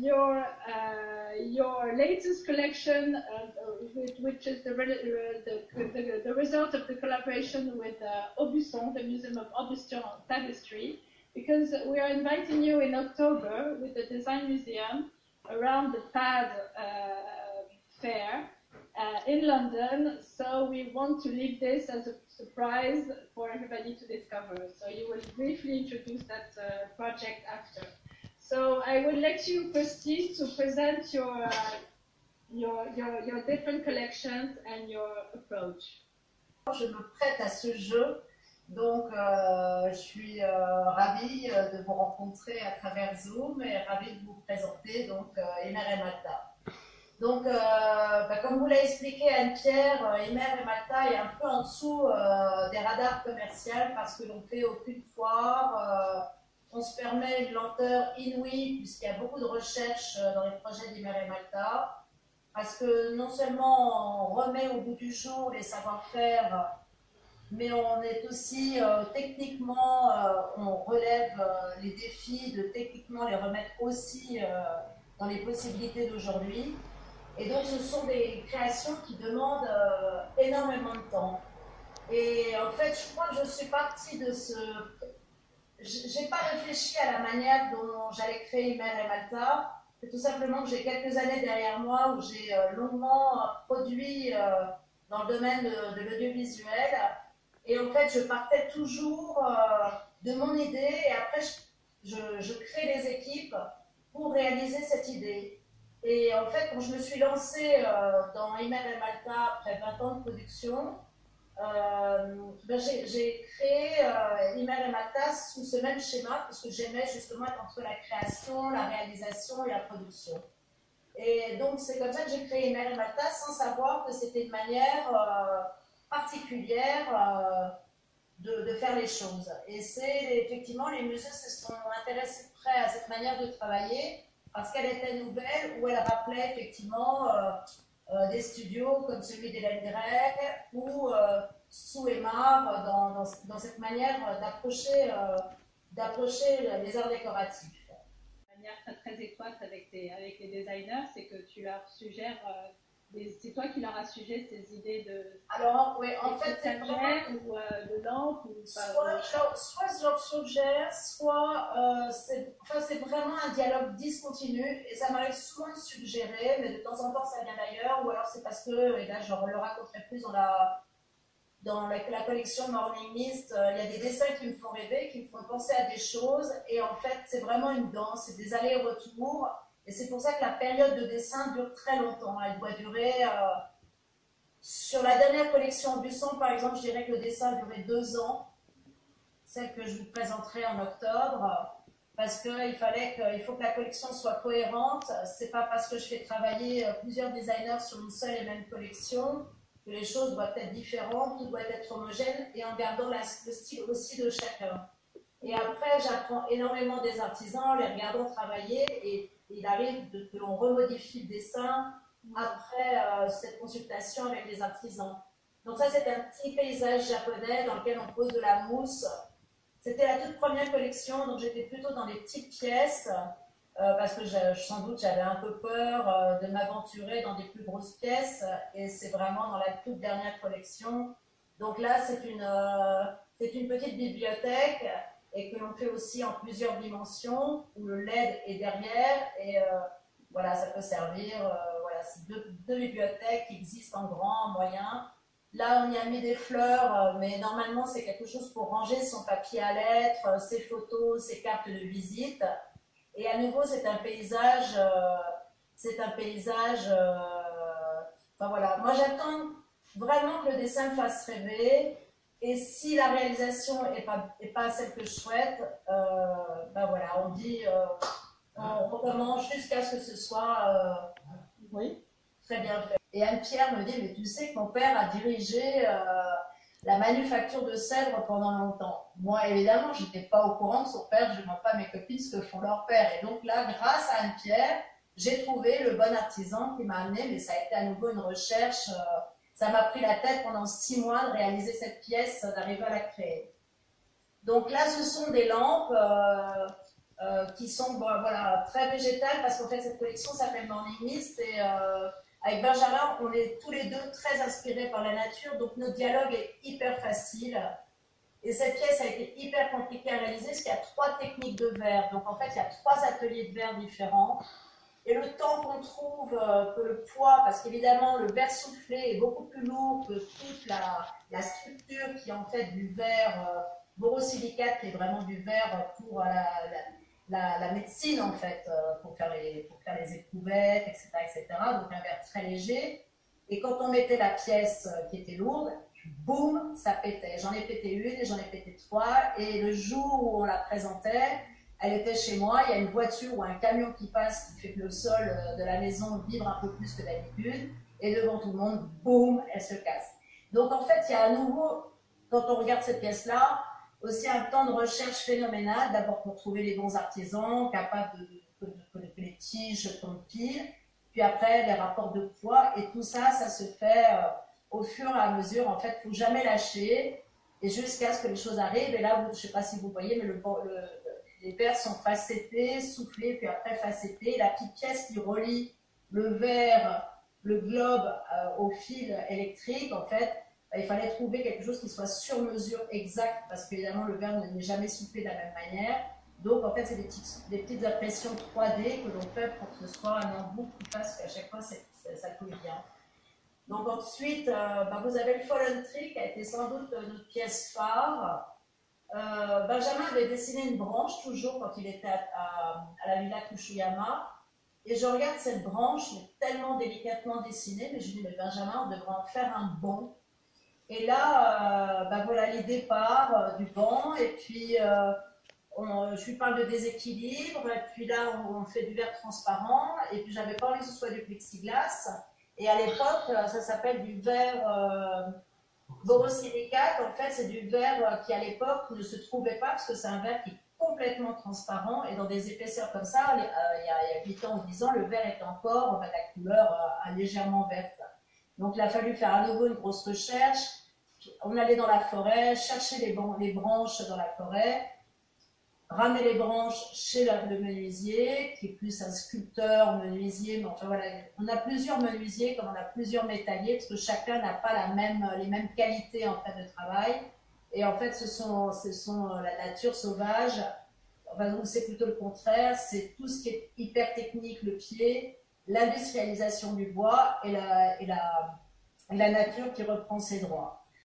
your latest collection, which is the result of the collaboration with Aubusson, the Museum of Aubusson Tapestry, because we are inviting you in October with the Design Museum around the PAD fair in London. So we want to leave this as a surprise for everybody to discover. So you will briefly introduce that project after. So I will let you proceed to present your different collections and your approach. Je me prête à ce jeu, donc je suis ravie de vous rencontrer à travers Zoom et ravie de vous présenter donc Emer et Malta. Donc, comme vous l'a expliqué Anne-Pierre, Emer et Malta est un peu en dessous des radars commerciaux parce que l'on fait aucune foire. On se permet une lenteur inouïe puisqu'il y a beaucoup de recherches dans les projets d'Emer et Malta, parce que non seulement on remet au bout du jour les savoir-faire, mais on est aussi techniquement, on relève les défis de techniquement les remettre aussi dans les possibilités d'aujourd'hui. Et donc ce sont des créations qui demandent énormément de temps. Et en fait, je crois que je suis partie de ce... J'ai pas réfléchi à la manière dont j'allais créer Emer et Malta. C'est tout simplement que j'ai quelques années derrière moi où j'ai longuement produit dans le domaine de l'audiovisuel. Et en fait, je partais toujours de mon idée et après, je crée les équipes pour réaliser cette idée. Et en fait, quand je me suis lancée dans Emer et Malta après 20 ans de production, j'ai créé Emer et Malta sous ce même schéma parce que j'aimais justement être entre la création, la réalisation et la production. Et donc c'est comme ça que j'ai créé Emer et Malta sans savoir que c'était une manière particulière de faire les choses. Et c'est effectivement, les musées se sont intéressés près à cette manière de travailler parce qu'elle était nouvelle, où elle rappelait effectivement des studios comme celui d'Hélène Gray ou sous Aymar dans cette manière d'approcher les arts décoratifs. De manière très étroite avec les designers, c'est que tu leur suggères, c'est toi qui leur as suggéré ces idées de... Alors, oui, en fait, c'est vraiment... ou de lampes ou soit je leur suggère, soit c'est vraiment un dialogue discontinu et ça m'arrive souvent de suggérer, mais de temps en temps ça vient d'ailleurs, ou alors c'est parce que, et là je le raconterai plus dans la collection Morning Mist, il y a des dessins qui me font rêver, qui me font penser à des choses, et en fait c'est vraiment une danse, c'est des allers-retours, et c'est pour ça que la période de dessin dure très longtemps. Elle doit durer, sur la dernière collection Aubusson par exemple, je dirais que le dessin a duré 2 ans, celle que je vous présenterai en octobre, parce qu'il faut que la collection soit cohérente. C'est pas parce que je fais travailler plusieurs designers sur une seule et même collection que les choses doivent être différentes, tout doit être homogène et en gardant le style aussi de chacun. Et après, j'apprends énormément des artisans, en les regardant travailler, et il arrive que l'on remodifie le dessin après cette consultation avec les artisans. Donc ça, c'est un petit paysage japonais dans lequel on pose de la mousse. C'était la toute première collection, donc j'étais plutôt dans les petites pièces, parce que sans doute j'avais un peu peur de m'aventurer dans des plus grosses pièces, et c'est vraiment dans la toute dernière collection. Donc là, c'est une petite bibliothèque, et que l'on fait aussi en plusieurs dimensions, où le LED est derrière, et voilà, ça peut servir, voilà, c'est deux bibliothèques qui existent en grand, en moyen. Là, on y a mis des fleurs, mais normalement, c'est quelque chose pour ranger son papier à lettres, ses photos, ses cartes de visite. Et à nouveau, c'est un paysage, enfin voilà, moi j'attends vraiment que le dessin me fasse rêver. Et si la réalisation n'est pas celle que je souhaite, ben voilà, on recommence jusqu'à ce que ce soit très bien fait. Et Anne-Pierre me dit, mais tu sais que mon père a dirigé la manufacture de Sèvres pendant longtemps. Moi, évidemment, je n'étais pas au courant que son père, je ne demande pas à mes copines ce que font leurs pères. Et donc là, grâce à Anne-Pierre, j'ai trouvé le bon artisan qui m'a amené, mais ça a été à nouveau une recherche. Ça m'a pris la tête pendant 6 mois de réaliser cette pièce, d'arriver à la créer. Donc là, ce sont des lampes qui sont voilà, très végétales, parce qu'en fait cette collection s'appelle Morning Mist, et avec Benjamin, on est tous les deux très inspirés par la nature, donc notre dialogue est hyper facile. Et cette pièce a été hyper compliquée à réaliser parce qu'il y a 3 techniques de verre. Donc en fait, il y a 3 ateliers de verre différents. Et le temps qu'on trouve que le poids, parce qu'évidemment le verre soufflé est beaucoup plus lourd que toute la structure qui est en fait du verre borosilicate, qui est vraiment du verre pour la médecine en fait, pour faire les éprouvettes, etc., etc. Donc un verre très léger. Et quand on mettait la pièce qui était lourde, boum, ça pétait. J'en ai pété une et j'en ai pété 3. Et le jour où on la présentait, elle était chez moi, il y a une voiture ou un camion qui passe qui fait que le sol de la maison vibre un peu plus que d'habitude. Et devant tout le monde, boum, elle se casse. Donc en fait, il y a à nouveau, quand on regarde cette pièce-là, aussi un temps de recherche phénoménal. D'abord pour trouver les bons artisans, capables que les tiges tombent pile. Puis après, les rapports de poids. Et tout ça, ça se fait au fur et à mesure. En fait, il ne faut jamais lâcher. Et jusqu'à ce que les choses arrivent. Et là, je ne sais pas si vous voyez, mais les verres sont facettés, soufflés, puis après facettés. La petite pièce qui relie le verre, le globe au fil électrique, en fait, il fallait trouver quelque chose qui soit sur mesure exact, parce qu'évidemment, le verre n'est jamais soufflé de la même manière. Donc, en fait, c'est des petites impressions 3D que l'on fait pour que ce soit un embout qui fasse qu'à chaque fois, ça coule bien. Donc, ensuite, vous avez le Fallen Tree, qui a été sans doute notre pièce phare. Benjamin avait dessiné une branche toujours quand il était à la Villa Kushiyama. Et je regarde cette branche, tellement délicatement dessinée, mais je dis, mais Benjamin, on devrait en faire un banc. Et là, voilà l'idée part du banc, et puis je lui parle de déséquilibre, et puis là, on fait du verre transparent, et puis j'avais pas envie que ce soit du plexiglas. Et à l'époque, ça s'appelle du verre borosilicate. En fait, c'est du verre qui, à l'époque, ne se trouvait pas, parce que c'est un verre qui est complètement transparent, et dans des épaisseurs comme ça, il y a 8 ans ou 10 ans, le verre est encore, la couleur légèrement verte. Donc, il a fallu faire à nouveau une grosse recherche. On allait dans la forêt, chercher les branches dans la forêt, ramener les branches chez le menuisier, qui est plus un sculpteur, menuisier, mais enfin voilà, on a plusieurs menuisiers, comme on a plusieurs métalliers, parce que chacun n'a pas les mêmes qualités en fait de travail. Et en fait, ce sont la nature sauvage, enfin, donc c'est plutôt le contraire, c'est tout ce qui est hyper technique, le pied, l'industrialisation du bois et la nature qui reprend ses droits.